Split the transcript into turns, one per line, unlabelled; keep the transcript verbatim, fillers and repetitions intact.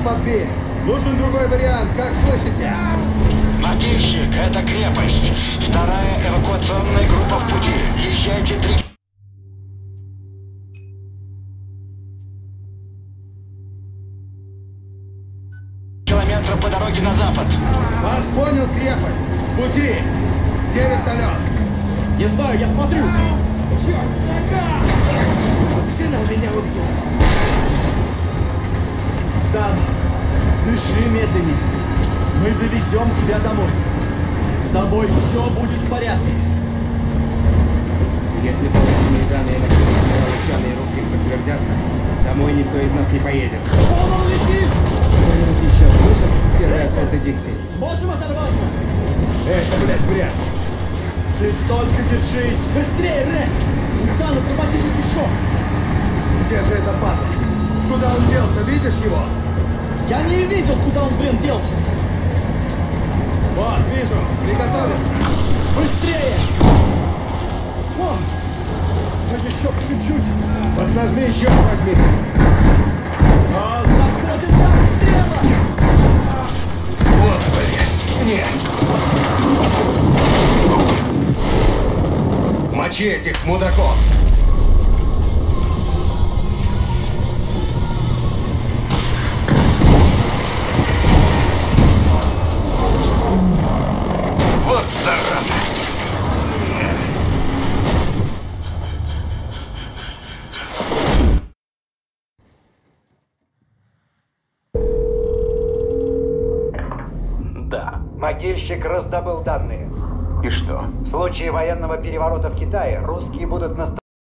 подбили. Нужен другой вариант, как слышите?
Могильщик, это крепость. Вторая эвакуационная группа в пути. Езжайте три... километра по дороге на запад.
Вас понял, крепость. В пути. Где вертолет?
Не знаю, я смотрю.
Черт! Жена меня убьет.
Дан, дыши медленнее. Мы довезем тебя домой. С тобой все будет в порядке.
Если полученные данные на ученые русских подтвердятся, домой никто из нас не поедет.
Вон он летит!
Кто-нибудь еще слышал первые аккорды Дикси?
Сможем оторваться?
Это, блядь, вряд ли.
Ты только держись! Быстрее, Рек! У Дана травматический шок!
Где же это падла? Куда он делся, видишь его?
Я не видел, куда он, блин, делся!
Вот, вижу, приготовиться.
Быстрее! О! А еще чуть-чуть!
Поднажми, черт возьми.
А, заходит там стрела!
Вот, блядь. Нет. Мочи этих мудаков.
Вот зараза.
Да, могильщик раздобыл данные.
И что?
В случае военного переворота в Китае русские будут настоять